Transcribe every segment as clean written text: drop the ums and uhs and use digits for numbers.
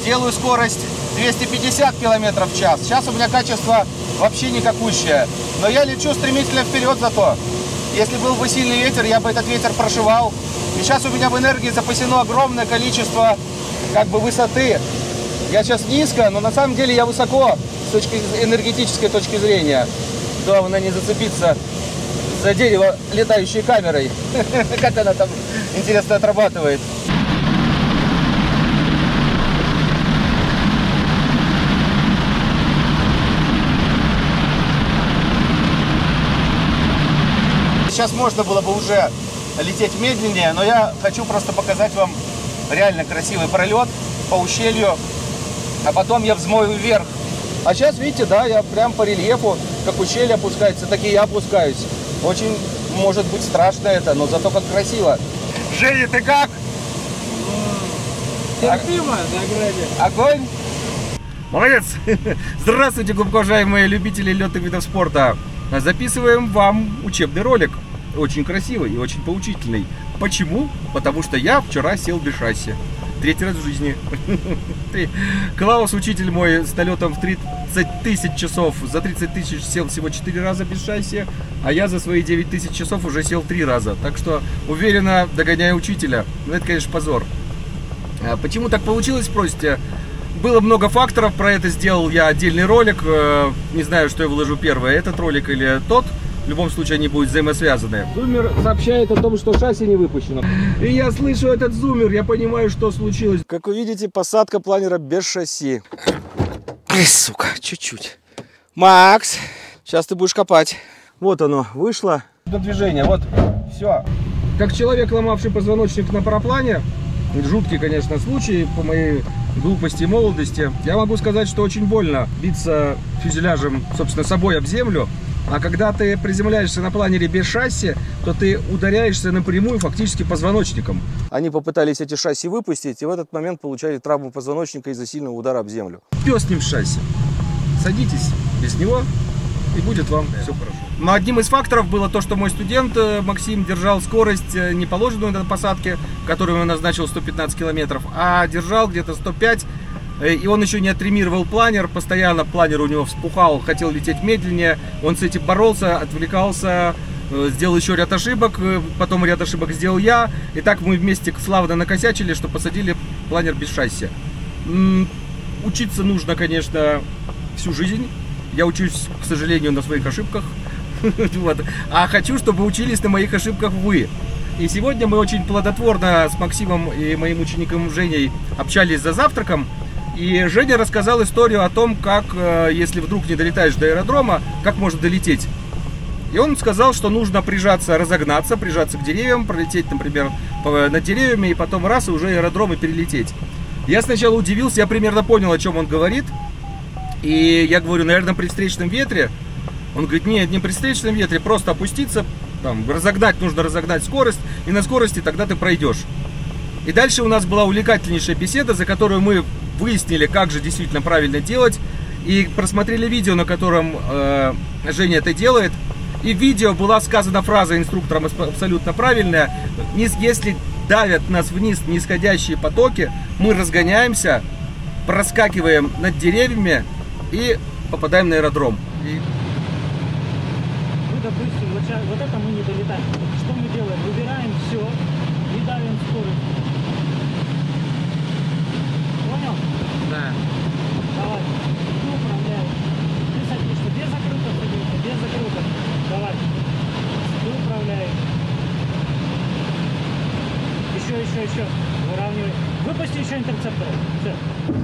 делаю скорость 250 км в час. Сейчас у меня качество вообще никакущее. Но я лечу стремительно вперед зато. Если был бы сильный ветер, я бы этот ветер прошивал. И сейчас у меня в энергии запасено огромное количество высоты. Я сейчас низко, но на самом деле я высоко с энергетической точки зрения. Главное не зацепиться за дерево летающей камерой. Как она там, интересно, отрабатывает. Сейчас можно было бы уже лететь медленнее, но я хочу просто показать вам реально красивый пролет по ущелью, а потом я взмою вверх. А сейчас, видите, да, я прям по рельефу, как ущелье опускается, так и я опускаюсь. Очень может быть страшно это, но зато как красиво. Женя, ты как? Терпимо, на граде. Огонь! Молодец! Здравствуйте, глубоко уважаемые любители летных видов спорта. Записываем вам учебный ролик. Очень красивый и очень поучительный. Почему? Потому что я вчера сел без шасси. 3-й раз в жизни. Клаус, учитель мой, с долетом в 30 тысяч часов, за 30 тысяч сел всего 4 раза без шасси, а я за свои 9 тысяч часов уже сел 3 раза. Так что уверенно догоняю учителя. Но это, конечно, позор. Почему так получилось, спросите? Было много факторов, про это сделал я отдельный ролик. Не знаю, что я выложу первое, этот ролик или тот. В любом случае они будут взаимосвязаны. Зумер сообщает о том, что шасси не выпущено. И я слышу этот зумер, я понимаю, что случилось. Как вы видите, посадка планера без шасси. Ай, сука, чуть-чуть. Макс, сейчас ты будешь копать. Вот оно, вышло. До движения, вот, все. Как человек, ломавший позвоночник на параплане, жуткий, конечно, случай по моей глупости и молодости, я могу сказать, что очень больно биться фюзеляжем, собственно, собой об землю. А когда ты приземляешься на планере без шасси, то ты ударяешься напрямую фактически позвоночником. Они попытались эти шасси выпустить, и в этот момент получали травму позвоночника из-за сильного удара об землю. Пес с ним в шасси. Садитесь без него, и будет вам все хорошо. Но одним из факторов было то, что мой студент Максим держал скорость не положенную на посадке, которую он назначил 115 километров, а держал где-то 105. И он еще не оттримировал планер, постоянно планер у него вспухал, хотел лететь медленнее, он с этим боролся, отвлекался, сделал еще ряд ошибок, потом ряд ошибок сделал я, и так мы вместе славно накосячили, что посадили планер без шасси. Учиться нужно, конечно, всю жизнь, я учусь, к сожалению, на своих ошибках, а хочу, чтобы учились на моих ошибках вы. И сегодня мы очень плодотворно с Максимом и моим учеником Женей общались за завтраком. И Женя рассказал историю о том, как, если вдруг не долетаешь до аэродрома, как можно долететь. И он сказал, что нужно прижаться, разогнаться, прижаться к деревьям, пролететь, например, над деревьями, и потом раз, и уже аэродром и перелететь. Я сначала удивился, я примерно понял, о чем он говорит. И я говорю, наверное, при встречном ветре. Он говорит, нет, не при встречном ветре, просто опуститься, там, разогнать, нужно разогнать скорость, и на скорости тогда ты пройдешь. И дальше у нас была увлекательнейшая беседа, за которую мы выяснили, как же действительно правильно делать. И просмотрели видео, на котором Женя это делает. И в видео была сказана фраза инструктором абсолютно правильная. Если давят нас вниз нисходящие потоки, мы разгоняемся, проскакиваем над деревьями и попадаем на аэродром. Ну, допустим, вот это мы не долетаем. Что мы делаем? Выбираем все и давим скорость. Понял? Да. Давай. Ты управляешь. Ты садишься. Без закруток садишься. Без закруток. Давай. Ты управляешь. Еще. Выравнивай. Выпусти еще интерцептор. Все.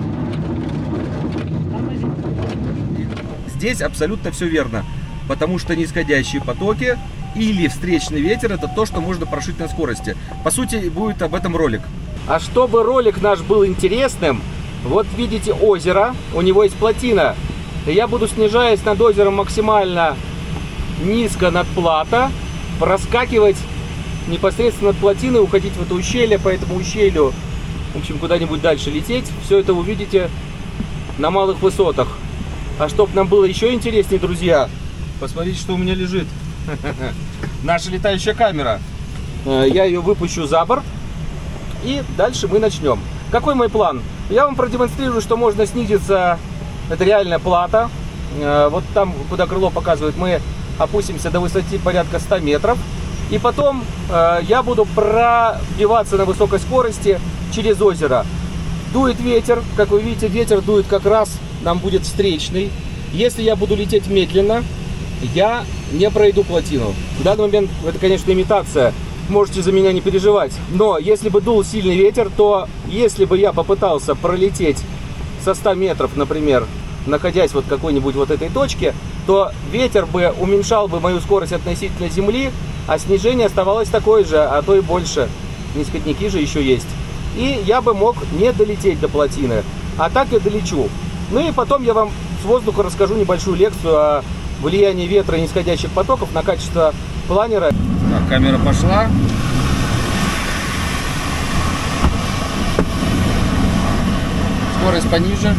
Тормози. Здесь абсолютно все верно. Потому что нисходящие потоки или встречный ветер — это то, что можно прошить на скорости. По сути, будет об этом ролик. А чтобы ролик наш был интересным, вот видите озеро, у него есть плотина. И я буду, снижаясь над озером максимально низко над плато, проскакивать непосредственно над плотиной, уходить в это ущелье, по этому ущелью, в общем, куда-нибудь дальше лететь. Все это увидите на малых высотах. А чтобы нам было еще интереснее, друзья, посмотрите, что у меня лежит. Наша летающая камера. Я ее выпущу за борт. И дальше мы начнем. Какой мой план? Я вам продемонстрирую, что можно снизиться. Это реальная плата. Вот там, куда крыло показывает, мы опустимся до высоты порядка 100 метров. И потом я буду пробиваться на высокой скорости через озеро. Дует ветер, как вы видите, ветер дует как раз, нам будет встречный. Если я буду лететь медленно, я не пройду плотину. В данный момент это, конечно, имитация, можете за меня не переживать. Но если бы дул сильный ветер, то если бы я попытался пролететь со 100 метров, например, находясь вот в какой-нибудь вот этой точке, то ветер бы уменьшал бы мою скорость относительно земли, а снижение оставалось такое же, а то и больше. Низкотники же еще есть. И я бы мог не долететь до плотины. А так я долечу. Ну и потом я вам с воздуха расскажу небольшую лекцию о влиянии ветра и нисходящих потоков на качество планера. Так, камера пошла. Скорость пониже.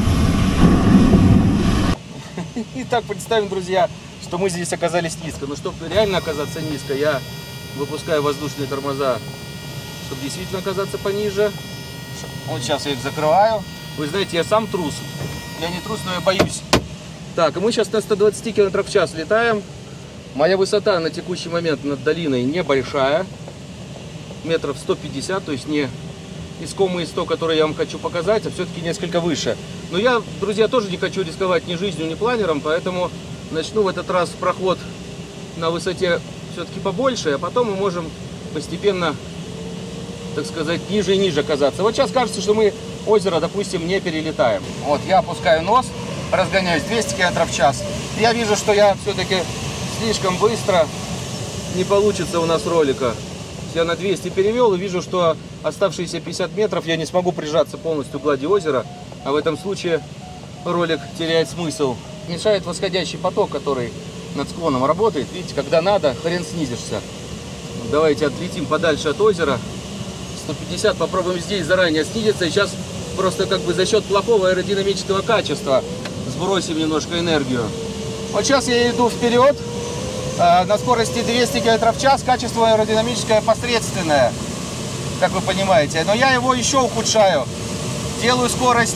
Итак, представим, друзья, что мы здесь оказались низко. Но чтобы реально оказаться низко, я выпускаю воздушные тормоза, чтобы действительно оказаться пониже. Вот сейчас я их закрываю. Вы знаете, я сам трус. Я не трус, но я боюсь. Так, и мы сейчас на 120 км в час летаем. Моя высота на текущий момент над долиной небольшая. Метров 150, то есть не искомые 100, которые я вам хочу показать, а все-таки несколько выше. Но я, друзья, тоже не хочу рисковать ни жизнью, ни планером, поэтому начну в этот раз проход на высоте все-таки побольше, а потом мы можем постепенно, так сказать, ниже и ниже оказаться. Вот сейчас кажется, что мы озеро, допустим, не перелетаем. Вот, я опускаю нос, разгоняюсь 200 км в час. Я вижу, что я все-таки слишком быстро, не получится у нас ролика. Я на 200 перевел и вижу, что оставшиеся 50 метров я не смогу прижаться полностью к глади озера, а в этом случае ролик теряет смысл. Мешает восходящий поток, который над склоном работает. Видите, когда надо, хрен снизишься. Давайте отлетим подальше от озера. 150 попробуем здесь заранее снизиться. И сейчас просто как бы за счет плохого аэродинамического качества сбросим немножко энергию. Вот сейчас я иду вперед. На скорости 200 км в час, качество аэродинамическое посредственное, как вы понимаете. Но я его еще ухудшаю. Делаю скорость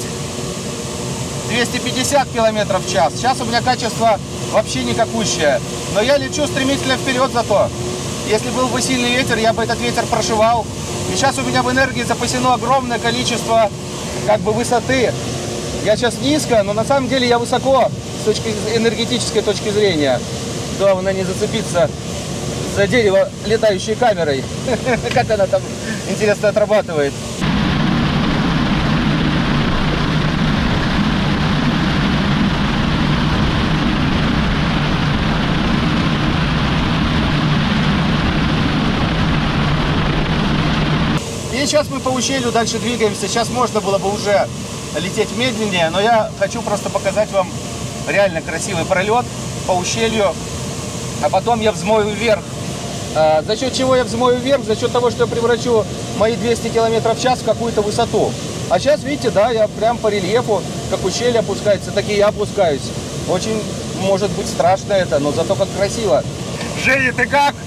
250 км в час. Сейчас у меня качество вообще никакущее. Но я лечу стремительно вперед зато. Если был бы сильный ветер, я бы этот ветер прошивал. И сейчас у меня в энергии запасено огромное количество как бы высоты. Я сейчас низко, но на самом деле я высоко с энергетической точки зрения. Главное не зацепиться за дерево летающей камерой. Как она там, интересно, отрабатывает. И сейчас мы по ущелью дальше двигаемся. Сейчас можно было бы уже лететь медленнее, но я хочу просто показать вам реально красивый пролет по ущелью. А потом я взмою вверх. За счет чего я взмою вверх? За счет того, что я превращу мои 200 км в час в какую-то высоту. А сейчас, видите, да, я прям по рельефу, как ущелье опускается, так и я опускаюсь. Очень, может быть, страшно это, но зато как красиво. Женя, ты как?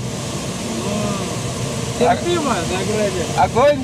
Терпимо, на граде. Огонь?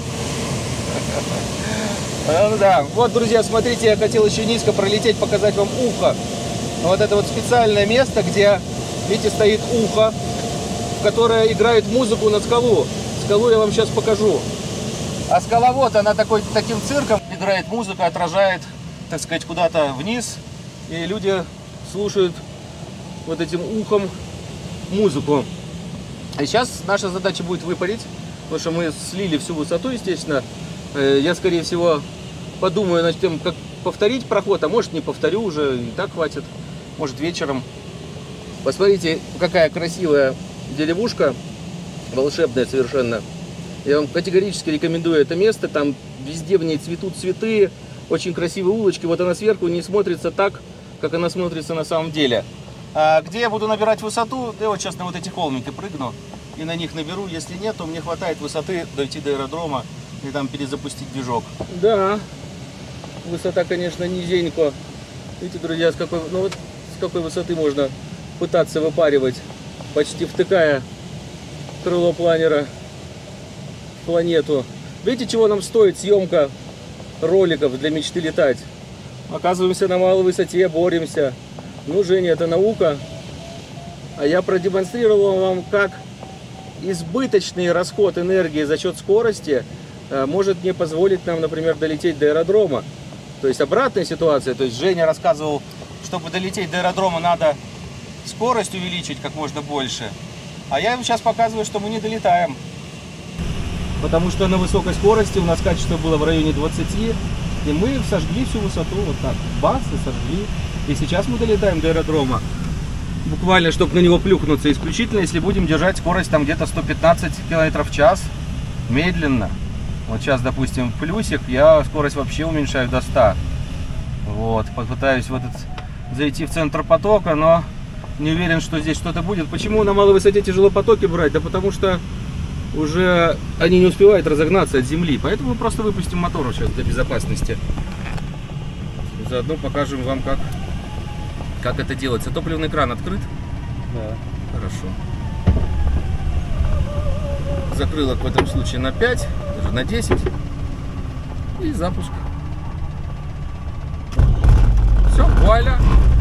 Ну да. Вот, друзья, смотрите, я хотел еще низко пролететь, показать вам ухо. Вот это вот специальное место, где, видите, стоит ухо, которое играет музыку на скалу. Скалу я вам сейчас покажу. А скала вот, она таким цирком играет музыку, отражает, так сказать, куда-то вниз. И люди слушают вот этим ухом музыку. И сейчас наша задача будет выпарить, потому что мы слили всю высоту, естественно. Я, скорее всего, подумаю над тем, как повторить проход, а может не повторю уже, и так хватит. Может вечером. Посмотрите, какая красивая деревушка, волшебная совершенно. Я вам категорически рекомендую это место. Там везде в ней цветут цветы, очень красивые улочки. Вот она сверху не смотрится так, как она смотрится на самом деле. А где я буду набирать высоту? Да я вот сейчас на вот эти холмики прыгну и на них наберу. Если нет, то мне хватает высоты дойти до аэродрома и там перезапустить движок. Да, высота, конечно, низенько. Видите, друзья, с какой высоты можно пытаться выпаривать, почти втыкая крыло планера в планету. Видите, чего нам стоит съемка роликов для мечты летать. Оказываемся на малой высоте, боремся. Ну, Женя, это наука. А я продемонстрировал вам, как избыточный расход энергии за счет скорости может не позволить нам, например, долететь до аэродрома. То есть обратная ситуация. То есть Женя рассказывал, чтобы долететь до аэродрома, надо скорость увеличить как можно больше. А я им сейчас показываю, что мы не долетаем. Потому что на высокой скорости у нас качество было в районе 20. И мы сожгли всю высоту. Вот так. Бац, и сожгли. И сейчас мы долетаем до аэродрома. Буквально, чтобы на него плюхнуться. Исключительно, если будем держать скорость там где-то 115 км в час. Медленно. Вот сейчас, допустим, в плюсик, я скорость вообще уменьшаю до 100. Вот. Попытаюсь зайти в центр потока, но не уверен, что здесь что-то будет. Почему на малой высоте тяжело потоки брать? Да потому что уже они не успевают разогнаться от земли. Поэтому мы просто выпустим мотор сейчас для безопасности. Заодно покажем вам, как это делается. Топливный кран открыт? Да. Хорошо. Закрылок в этом случае на 5, даже на 10. И запуск. Все, вуаля.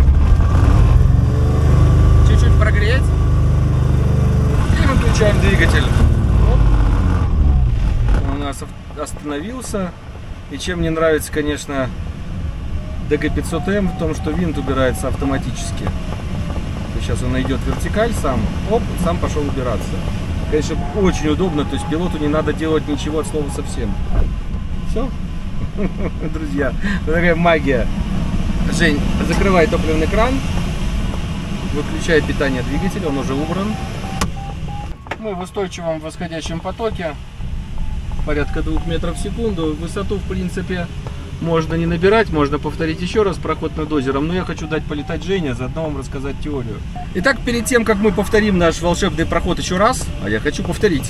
Чуть-чуть прогреть. И выключаем двигатель. Он у нас остановился. И чем мне нравится, конечно, DG500M, в том, что винт убирается автоматически. Сейчас он найдет вертикаль сам, оп, сам пошел убираться. Конечно, очень удобно, то есть пилоту не надо делать ничего от слова совсем. Все, друзья, такая магия. Жень, закрывай топливный кран, выключай питание двигателя, он уже убран. Мы в устойчивом восходящем потоке, порядка 2 метров в секунду. Высоту, в принципе, можно не набирать, можно повторить еще раз проход над озером, но я хочу дать полетать Жене, заодно вам рассказать теорию. Итак, перед тем, как мы повторим наш волшебный проход еще раз, а я хочу повторить,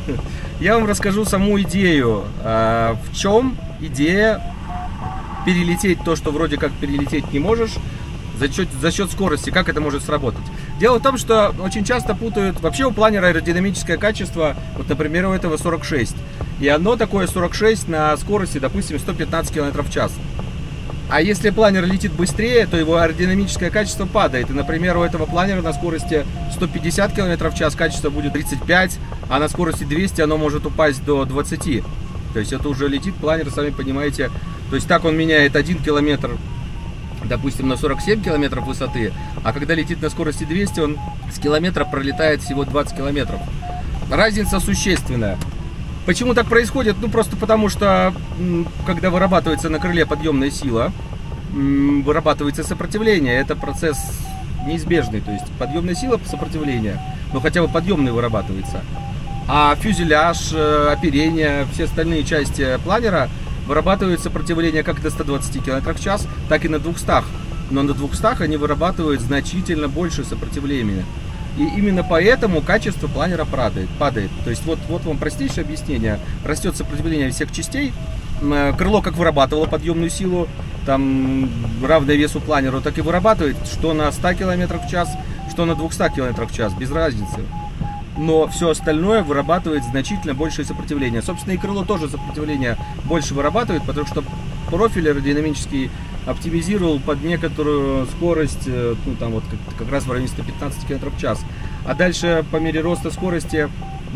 я вам расскажу саму идею. В чем идея перелететь то, что вроде как перелететь не можешь, за счет скорости, как это может сработать. Дело в том, что очень часто путают, вообще у планера аэродинамическое качество, вот, например, у этого 46. И оно такое 46 на скорости, допустим, 115 км в час. А если планер летит быстрее, то его аэродинамическое качество падает. И, например, у этого планера на скорости 150 км в час качество будет 35, а на скорости 200 оно может упасть до 20. То есть это уже летит планер, сами понимаете. То есть так он меняет 1 километр, допустим, на 47 километров высоты, а когда летит на скорости 200, он с километра пролетает всего 20 километров. Разница существенная. Почему так происходит? Ну, просто потому что, когда вырабатывается на крыле подъемная сила, вырабатывается сопротивление. Это процесс неизбежный, то есть подъемная сила сопротивления, но хотя бы подъемный вырабатывается. А фюзеляж, оперение, все остальные части планера вырабатывают сопротивление как до 120 км в час, так и на 200. Но на 200 они вырабатывают значительно больше сопротивления. И именно поэтому качество планера падает. То есть вот вам простейшее объяснение. Растет сопротивление всех частей. Крыло как вырабатывало подъемную силу, там равное весу планеру, так и вырабатывает, что на 100 км в час, что на 200 км в час, без разницы. Но все остальное вырабатывает значительно большее сопротивление. Собственно, и крыло тоже сопротивление больше вырабатывает, потому что профиль аэродинамический оптимизировал под некоторую скорость, ну там вот как раз в районе 115 км в час. А дальше по мере роста скорости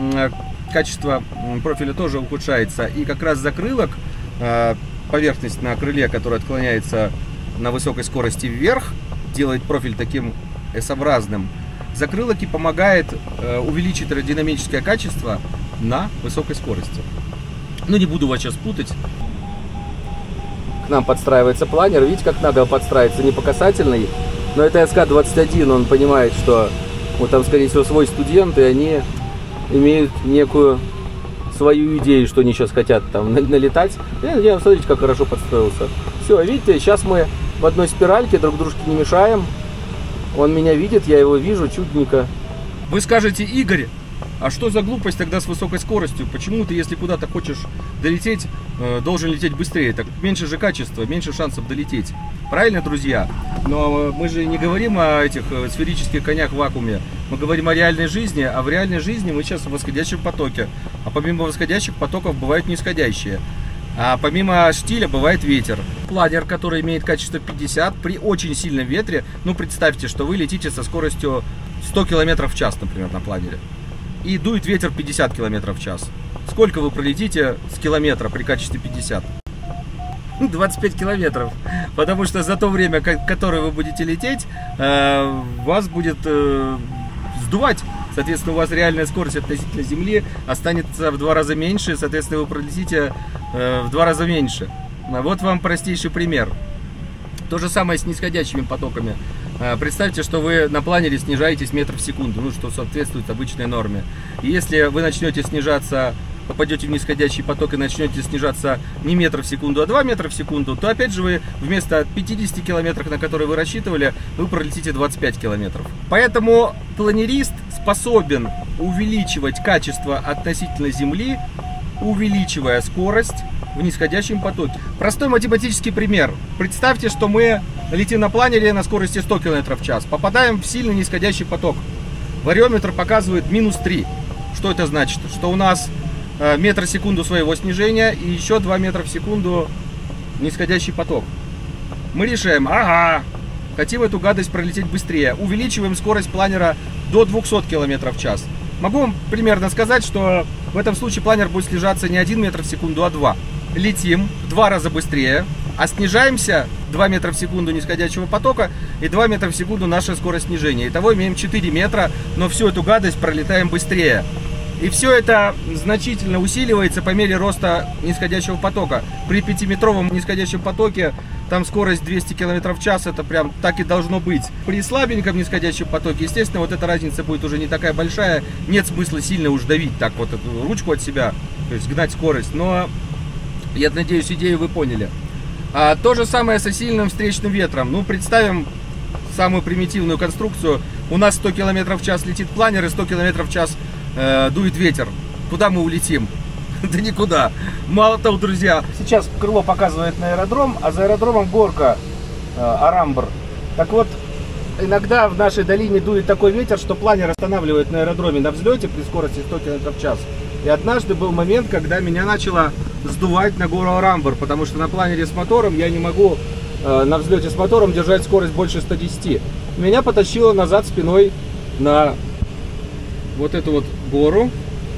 качество профиля тоже ухудшается. И как раз закрылок, поверхность на крыле, которая отклоняется на высокой скорости вверх, делает профиль таким S-образным. Закрылок и помогает увеличить аэродинамическое качество на высокой скорости. Ну, не буду вас сейчас путать. К нам подстраивается планер. Видите, как надо подстраиваться, не по касательной. Но это СК-21, он понимает, что вот там, скорее всего, свой студент, и они имеют некую свою идею, что они сейчас хотят там налетать. И смотрите, как хорошо подстроился. Все, видите, сейчас мы в одной спиральке, друг дружке не мешаем. Он меня видит, я его вижу чудненько. Вы скажете: Игорь, а что за глупость тогда с высокой скоростью? Почему ты, если куда-то хочешь долететь, должен лететь быстрее? Так меньше же качества, меньше шансов долететь. Правильно, друзья? Но мы же не говорим о этих сферических конях в вакууме. Мы говорим о реальной жизни, а в реальной жизни мы сейчас в восходящем потоке. А помимо восходящих потоков бывают нисходящие. А помимо штиля бывает ветер. Планер, который имеет качество 50, при очень сильном ветре, ну представьте, что вы летите со скоростью 100 км в час, например, на планере. И дует ветер 50 км в час. Сколько вы пролетите с километра при качестве 50? 25 километров. Потому что за то время, которое вы будете лететь, вас будет сдувать. Соответственно, у вас реальная скорость относительно Земли останется в 2 раза меньше. Соответственно, вы пролетите в 2 раза меньше. Вот вам простейший пример. То же самое с нисходящими потоками. Представьте, что вы на планере снижаетесь метр в секунду, ну, что соответствует обычной норме. И если вы начнете снижаться, попадете в нисходящий поток и начнете снижаться не метр в секунду, а 2 метра в секунду, то опять же вы вместо 50 километров, на которые вы рассчитывали, вы пролетите 25 километров. Поэтому планерист способен увеличивать качество относительно Земли, увеличивая скорость в нисходящем потоке. Простой математический пример. Представьте, что мы летим на планере на скорости 100 км в час. Попадаем в сильный нисходящий поток. Вариометр показывает -3. Что это значит? Что у нас метр в секунду своего снижения и еще 2 метра в секунду нисходящий поток. Мы решаем, ага, хотим эту гадость пролететь быстрее. Увеличиваем скорость планера до 200 км в час. Могу вам примерно сказать, что в этом случае планер будет снижаться не 1 метр в секунду, а 2. Летим в 2 раза быстрее, а снижаемся 2 метра в секунду нисходящего потока и 2 метра в секунду наша скорость снижения. Итого имеем 4 метра, но всю эту гадость пролетаем быстрее. И все это значительно усиливается по мере роста нисходящего потока. При 5-метровом нисходящем потоке там скорость 200 км в час, это прям так и должно быть. При слабеньком нисходящем потоке, естественно, вот эта разница будет уже не такая большая. Нет смысла сильно уж давить так вот эту ручку от себя, то есть гнать скорость. Но я надеюсь, идею вы поняли. То же самое со сильным встречным ветром. Ну, представим самую примитивную конструкцию. У нас 100 км в час летит планер и 100 км в час дует ветер. Куда мы улетим? Да никуда. Мало того, друзья, сейчас крыло показывает на аэродром, а за аэродромом горка Арамбр. Так вот, иногда в нашей долине дует такой ветер, что планер останавливает на аэродроме на взлете при скорости 100 км в час. И однажды был момент, когда меня начало сдувать на гору Арамбр, потому что на планере с мотором я не могу на взлете с мотором держать скорость больше 110. Меня потащило назад спиной на вот эту вот гору.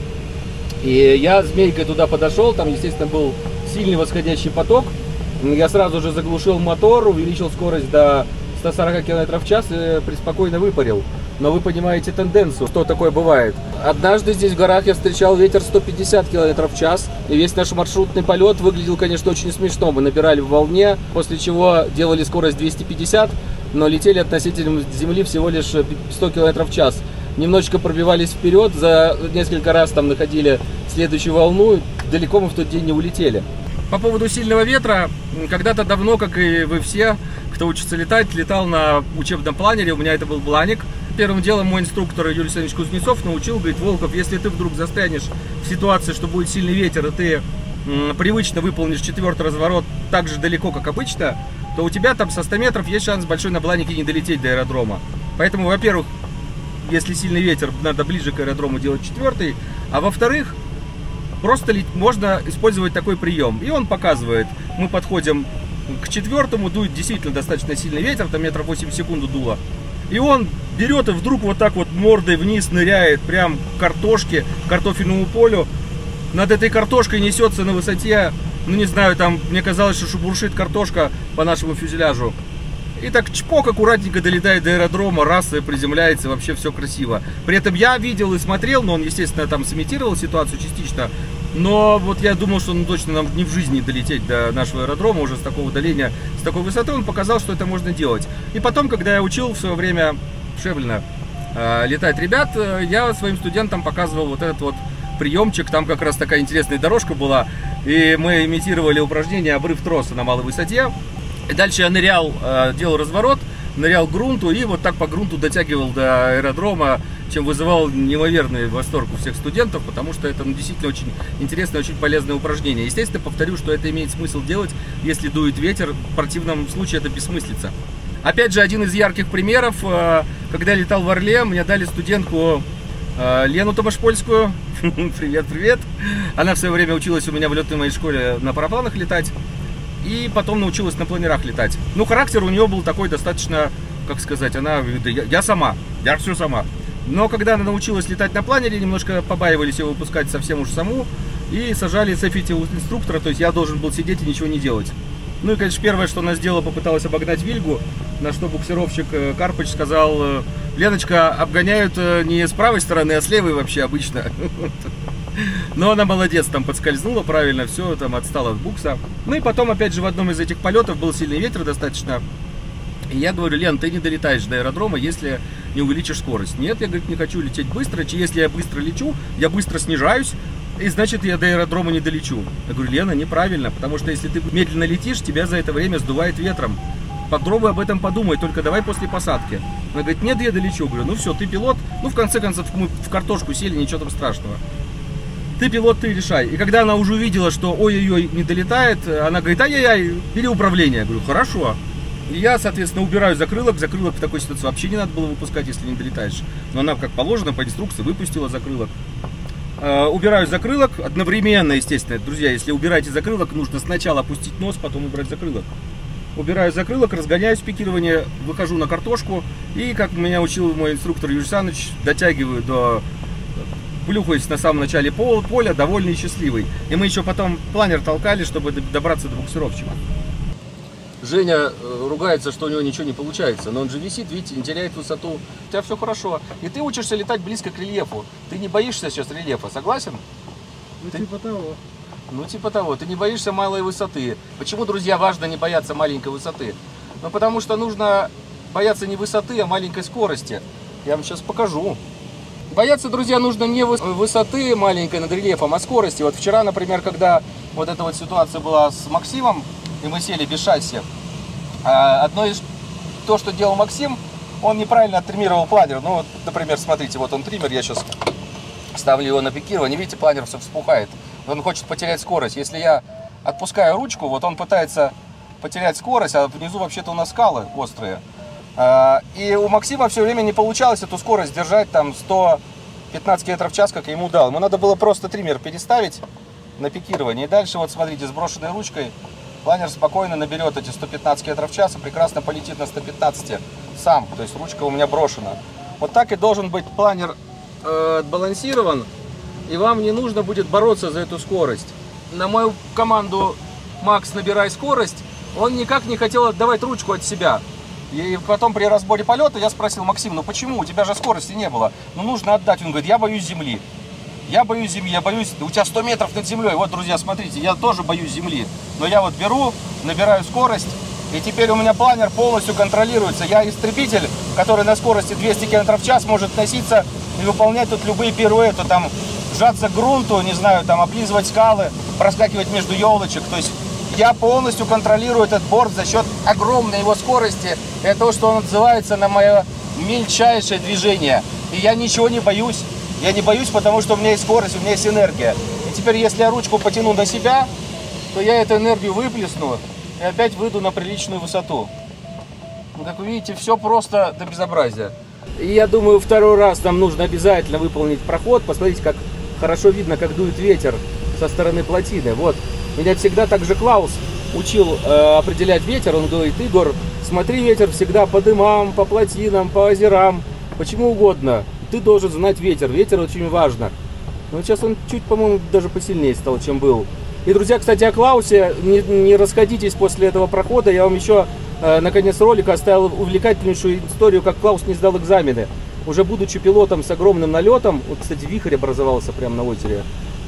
И я змейкой туда подошел, там, естественно, был сильный восходящий поток. Я сразу же заглушил мотор, увеличил скорость до 140 км в час и преспокойно выпарил. Но вы понимаете тенденцию, что такое бывает. Однажды здесь в горах я встречал ветер 150 км в час. И весь наш маршрутный полет выглядел, конечно, очень смешно. Мы набирали в волне, после чего делали скорость 250, но летели относительно Земли всего лишь 100 км в час. Немножечко пробивались вперед, за несколько раз там находили следующую волну, далеко мы в тот день не улетели. По поводу сильного ветра, когда-то давно, как и вы все, кто учится летать, летал на учебном планере, у меня это был Бланик. Первым делом мой инструктор Юрий Александрович Кузнецов научил, говорит: Волков, если ты вдруг застрянешь в ситуации, что будет сильный ветер, и ты привычно выполнишь 4-й разворот так же далеко, как обычно, то у тебя там со 100 метров есть шанс большой на Бланике не долететь до аэродрома. Поэтому, во-первых, если сильный ветер, надо ближе к аэродрому делать 4-й, а во-вторых, просто можно использовать такой прием. И он показывает, мы подходим к 4-му, дует действительно достаточно сильный ветер, там метров 8 в секунду дуло. И он берет и вдруг вот так вот мордой вниз ныряет прям к картошке, к картофельному полю. Над этой картошкой несется на высоте, ну не знаю, там мне казалось, что шебуршит картошка по нашему фюзеляжу. И так чпок аккуратненько долетает до аэродрома, раз и приземляется, вообще все красиво. При этом я видел и смотрел, но он, естественно, там сымитировал ситуацию частично. Но вот я думал, что точно нам не в жизни долететь до нашего аэродрома уже с такого удаления, с такой высоты. Он показал, что это можно делать. И потом, когда я учил в свое время в Шевлино летать ребят, я своим студентам показывал вот этот вот приемчик. Там как раз такая интересная дорожка была. И мы имитировали упражнение обрыв троса на малой высоте. И дальше я нырял, делал разворот, нырял к грунту и вот так по грунту дотягивал до аэродрома, чем вызывал неимоверный восторг у всех студентов, потому что это действительно очень интересное, очень полезное упражнение. Естественно, повторю, что это имеет смысл делать, если дует ветер, в противном случае это бессмыслица. Опять же, один из ярких примеров, когда я летал в Орле, мне дали студентку Лену Томашпольскую. Привет, привет. Она в свое время училась у меня в летной моей школе на парапланах летать. И потом научилась на планерах летать. Ну, характер у нее был такой достаточно, как сказать, она, я сама, я все сама. Но когда она научилась летать на планере, немножко побаивались ее выпускать совсем уж саму. И сажали сейфти-инструктора, то есть я должен был сидеть и ничего не делать. Ну и, конечно, первое, что она сделала, попыталась обогнать Вильгу, на что буксировщик Карпыч сказал: Леночка, обгоняют не с правой стороны, а с левой вообще обычно. Но она молодец, там подскользнула правильно, все, там отстала от букса. Ну и потом, опять же, в одном из этих полетов был сильный ветер достаточно. И я говорю: Лен, ты не долетаешь до аэродрома, если не увеличишь скорость. Нет, я, говорит, не хочу лететь быстро. Если я быстро лечу, я быстро снижаюсь, и значит, я до аэродрома не долечу. Я говорю: Лена, неправильно, потому что если ты медленно летишь, тебя за это время сдувает ветром. Попробуй об этом подумай, только давай после посадки. Она говорит: нет, я долечу. Говорю: ну все, ты пилот. Ну, в конце концов, мы в картошку сели, ничего там страшного. Ты пилот, ты решай. И когда она уже увидела, что ой-ой-ой, не долетает, она говорит: ай-яй-яй, бери управление. Я говорю: хорошо. И я, соответственно, убираю закрылок. Закрылок в такой ситуации вообще не надо было выпускать, если не долетаешь. Но она, как положено, по инструкции выпустила закрылок. Убираю закрылок одновременно, естественно. Друзья, если убираете закрылок, нужно сначала опустить нос, потом убрать закрылок. Убираю закрылок, разгоняюсь в пикировании, выхожу на картошку. И, как меня учил мой инструктор Юрий Александрович, дотягиваю до... Плюхаюсь на самом начале поля, довольный и счастливый. И мы еще потом планер толкали, чтобы добраться до буксировщика. Женя ругается, что у него ничего не получается, но он же висит, видите, не теряет высоту. У тебя все хорошо. И ты учишься летать близко к рельефу. Ты не боишься сейчас рельефа, согласен? Ну, типа того. Ну, типа того. Ты не боишься малой высоты. Почему, друзья, важно не бояться маленькой высоты? Ну, потому что нужно бояться не высоты, а маленькой скорости. Я вам сейчас покажу. Бояться, друзья, нужно не высоты маленькой над рельефом, а скорости. Вот вчера, например, когда вот эта вот ситуация была с Максимом, и мы сели без шасси, одно из то, что делал Максим, он неправильно оттримировал планер. Ну, вот, например, смотрите, вот он триммер, я сейчас ставлю его на пикирование, видите, планер все вспухает. Он хочет потерять скорость. Если я отпускаю ручку, вот он пытается потерять скорость, а внизу вообще-то у нас скалы острые. И у Максима все время не получалось эту скорость держать, там 115 км в час, как я ему дал. Ему надо было просто триммер переставить на пикирование. И дальше, вот смотрите, с брошенной ручкой планер спокойно наберет эти 115 км в час и прекрасно полетит на 115 сам. То есть ручка у меня брошена. Вот так и должен быть планер отбалансирован. И вам не нужно будет бороться за эту скорость. На мою команду «Макс, набирай скорость» он никак не хотел отдавать ручку от себя. И потом при разборе полета я спросил: Максим, ну почему? У тебя же скорости не было. Ну нужно отдать. Он говорит: я боюсь земли. Я боюсь земли, я боюсь... У тебя 100 метров над землей. Вот, друзья, смотрите, я тоже боюсь земли. Но я вот беру, набираю скорость, и теперь у меня планер полностью контролируется. Я истребитель, который на скорости 200 км в час может носиться и выполнять тут любые пируэты. Там сжаться к грунту, не знаю, там облизывать скалы, проскакивать между елочек. То есть я полностью контролирую этот борт за счет огромной его скорости. Это то, что он отзывается на мое мельчайшее движение. И я ничего не боюсь. Я не боюсь, потому что у меня есть скорость, у меня есть энергия. И теперь, если я ручку потяну на себя, то я эту энергию выплесну и опять выйду на приличную высоту. Ну, как вы видите, все просто до безобразия. И я думаю, второй раз нам нужно обязательно выполнить проход. Посмотрите, как хорошо видно, как дует ветер со стороны плотины. Вот. Меня всегда также Клаус учил определять ветер. Он говорит: Игорь, смотри ветер всегда по дымам, по плотинам, по озерам, почему угодно. Ты должен знать ветер. Ветер очень важно. Но сейчас он чуть, по-моему, даже посильнее стал, чем был. И, друзья, кстати, о Клаусе. Не расходитесь после этого прохода. Я вам еще на конец ролика оставил увлекательнейшую историю, как Клаус не сдал экзамены. Уже будучи пилотом с огромным налетом. Вот, кстати, вихрь образовался прямо на озере.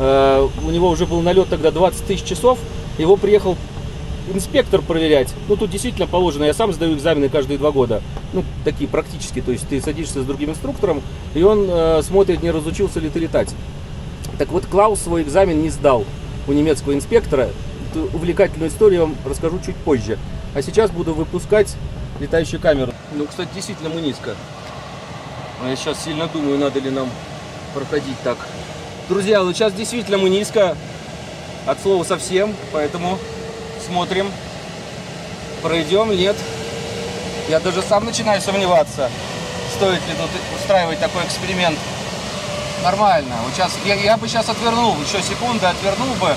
У него уже был налет тогда 20 тысяч часов. Его приехал инспектор проверять. Ну, тут действительно положено. Я сам сдаю экзамены каждые 2 года. Ну, такие практически. То есть ты садишься с другим инструктором, и он смотрит, не разучился ли ты летать. Так вот, Клаус свой экзамен не сдал у немецкого инспектора. Эту увлекательную историю я вам расскажу чуть позже. А сейчас буду выпускать летающую камеру. Ну, кстати, действительно мы низко. Я сейчас сильно думаю, надо ли нам проходить так. Друзья, вот сейчас действительно мы низко. От слова совсем. Поэтому смотрим. Пройдем, нет. Я даже сам начинаю сомневаться, стоит ли тут устраивать такой эксперимент. нормально. Вот сейчас, я бы сейчас отвернул, еще секунду отвернул бы.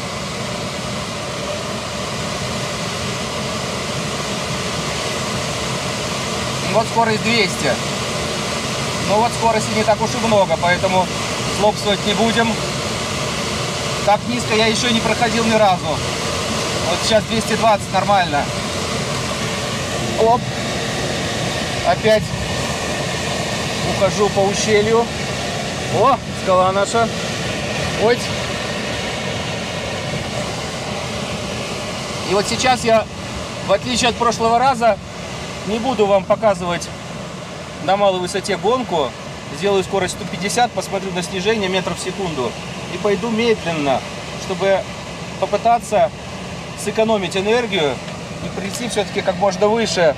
Вот скорость 200. Но вот скорости не так уж и много, поэтому злобствовать не будем. Так низко я еще не проходил ни разу. Вот сейчас 220 нормально. Оп. Опять ухожу по ущелью. О, скала наша. Ой. И вот сейчас я, в отличие от прошлого раза, не буду вам показывать на малой высоте гонку. Сделаю скорость 150, посмотрю на снижение метров в секунду. И пойду медленно, чтобы попытаться сэкономить энергию и прийти все-таки как можно выше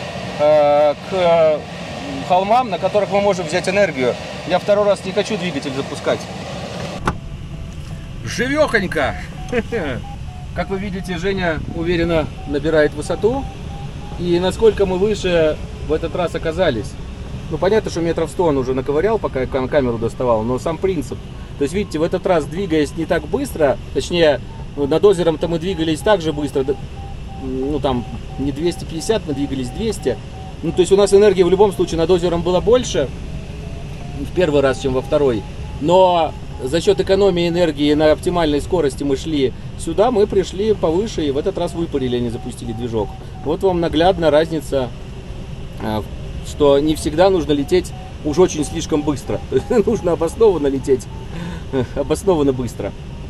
к холмам, на которых мы можем взять энергию. Я второй раз не хочу двигатель запускать. Живехонько! Как вы видите, Женя уверенно набирает высоту. И насколько мы выше в этот раз оказались. Ну, понятно, что метров 100 он уже наковырял, пока я камеру доставал, но сам принцип. То есть, видите, в этот раз, двигаясь не так быстро, точнее, над озером-то мы двигались так же быстро, ну, там, не 250, мы двигались 200. Ну, то есть, у нас энергии в любом случае над озером было больше в первый раз, чем во второй. Но за счет экономии энергии на оптимальной скорости мы шли сюда, мы пришли повыше и в этот раз выпарили, а не запустили движок. Вот вам наглядно разница, что не всегда нужно лететь уж очень слишком быстро. Нужно обоснованно лететь, обоснованно быстро.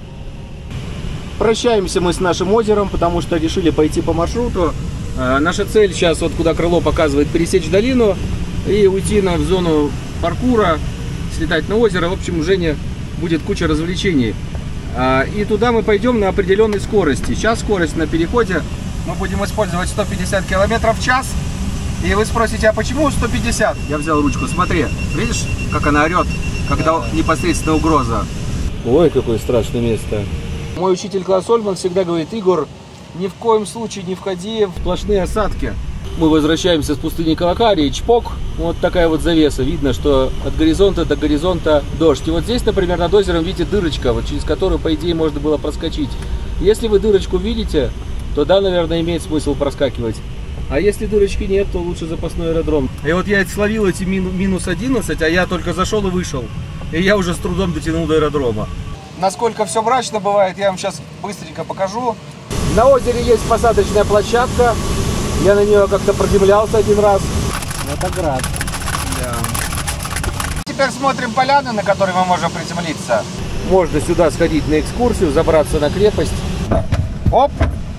Прощаемся мы с нашим озером, потому что решили пойти по маршруту. Наша цель сейчас, вот куда крыло показывает, пересечь долину и уйти в зону паркура, слетать на озеро. В общем, у Жени будет куча развлечений. И туда мы пойдем на определенной скорости. Сейчас скорость на переходе мы будем использовать 150 км в час. И вы спросите, а почему 150? Я взял ручку, смотри. Видишь, как она орет, когда непосредственно угроза. Ой, какое страшное место. Мой учитель Класс Ольман всегда говорит: Игорь, ни в коем случае не входи в сплошные осадки. Мы возвращаемся с пустыни Калакари, чпок, вот такая вот завеса. Видно, что от горизонта до горизонта дождь. И вот здесь, например, над озером видите дырочка, вот через которую, по идее, можно было проскочить. Если вы дырочку видите, то да, наверное, имеет смысл проскакивать. А если дырочки нет, то лучше запасной аэродром. И вот я словил эти минус 11, а я только зашел и вышел. И я уже с трудом дотянул до аэродрома. Насколько все мрачно бывает, я вам сейчас быстренько покажу. На озере есть посадочная площадка. Я на нее как-то приземлялся один раз. Это град. Да. Теперь смотрим поляны, на которые мы можем приземлиться. Можно сюда сходить на экскурсию, забраться на крепость. Оп!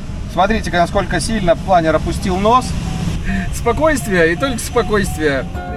Смотрите, насколько сильно планер опустил нос. Спокойствие и только спокойствие.